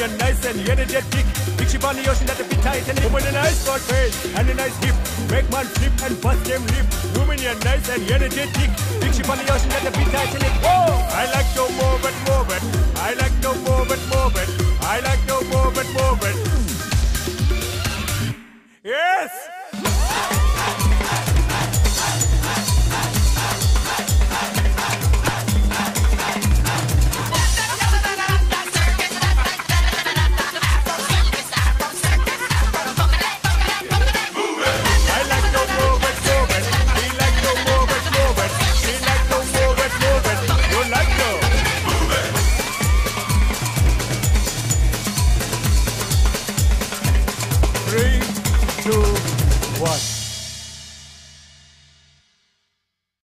and nice and energetic. Big ship on the ocean that the fit Titanic. Woman and nice got face and a nice hip. Make man flip and bust them lip. Woman and nice and energetic. Big ship on the ocean that the fit Titanic. Whoa! I like to move it, move it. I like to move it, move it. I like to move it, move it. Yes! Three, two, one.